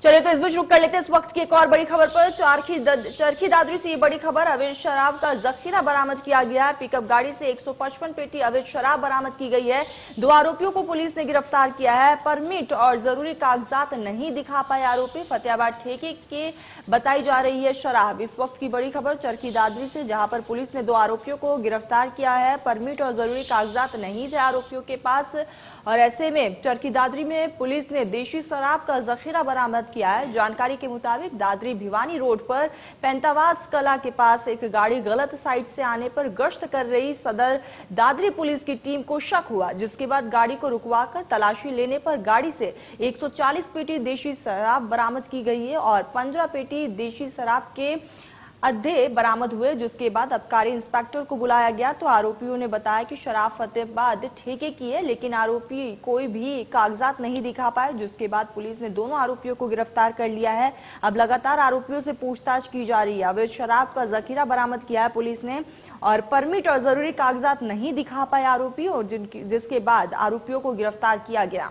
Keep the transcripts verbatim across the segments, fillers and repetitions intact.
चलिए तो इस बीच रुक कर लेते हैं इस वक्त की एक और बड़ी खबर पर। चरखी चरखी दादरी से ये बड़ी खबर, अवैध शराब का जखीरा बरामद किया गया है। पिकअप गाड़ी से एक सौ पचपन पेटी अवैध शराब बरामद की गई है। दो आरोपियों को पुलिस ने गिरफ्तार किया है। परमिट और जरूरी कागजात नहीं दिखा पाए आरोपी। फतेहाबाद ठेके के बताई जा रही है शराब। इस वक्त की बड़ी खबर चरखी दादरी से, जहां पर पुलिस ने दो आरोपियों को गिरफ्तार किया है। परमिट और जरूरी कागजात नहीं थे आरोपियों के पास, और ऐसे में चरखी दादरी में पुलिस ने देशी शराब का जखीरा बरामद किया है। जानकारी के मुताबिक दादरी भिवानी रोड पर पैंतावास कला के पास एक गाड़ी गलत साइड से आने पर गश्त कर रही सदर दादरी पुलिस की टीम को शक हुआ, जिसके बाद गाड़ी को रुकवाकर तलाशी लेने पर गाड़ी से एक सौ चालीस पेटी देशी शराब बरामद की गई है और पंद्रह पेटी देशी शराब के अद्धे बरामद हुए। जिसके बाद आबकारी इंस्पेक्टर को बुलाया गया तो आरोपियों ने बताया कि शराब फतेहाबाद ठेके की है, लेकिन आरोपी कोई भी कागजात नहीं दिखा पाए। जिसके बाद पुलिस ने दोनों आरोपियों को गिरफ्तार कर लिया है। अब लगातार आरोपियों से पूछताछ की जा रही है। अवैध शराब का जखीरा बरामद किया है पुलिस ने, और परमिट और जरूरी कागजात नहीं दिखा पाए आरोपी, और जिसके बाद आरोपियों को गिरफ्तार किया गया।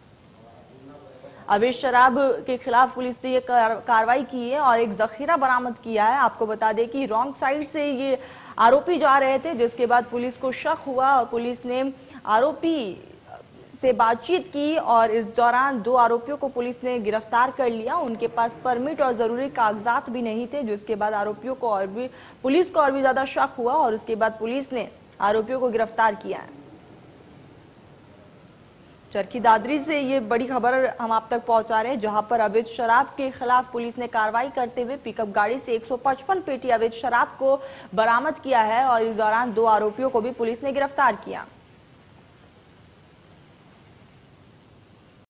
अवैध शराब के खिलाफ पुलिस ने ये कार्रवाई की है और एक जखीरा बरामद किया है। आपको बता दें कि रॉन्ग साइड से ये आरोपी जा रहे थे, जिसके बाद पुलिस को शक हुआ और पुलिस ने आरोपी से बातचीत की और इस दौरान दो आरोपियों को पुलिस ने गिरफ्तार कर लिया। उनके पास परमिट और जरूरी कागजात भी नहीं थे, जिसके बाद आरोपियों को और भी पुलिस को और भी ज्यादा शक हुआ और उसके बाद पुलिस ने आरोपियों को गिरफ्तार किया है। चरखी दादरी से ये बड़ी खबर हम आप तक पहुंचा रहे हैं, जहां पर अवैध शराब के खिलाफ पुलिस ने कार्रवाई करते हुए पिकअप गाड़ी से एक सौ पचपन पेटी अवैध शराब को बरामद किया है और इस दौरान दो आरोपियों को भी पुलिस ने गिरफ्तार किया।